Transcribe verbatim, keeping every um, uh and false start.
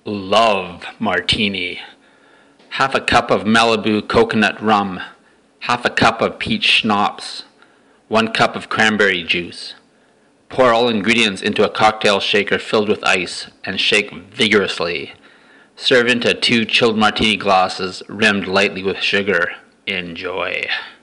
love Martini. Half a cup of Malibu coconut rum, half a cup of peach schnapps, one cup of cranberry juice. Pour all ingredients into a cocktail shaker filled with ice and shake vigorously. Serve into two chilled martini glasses rimmed lightly with sugar. Enjoy.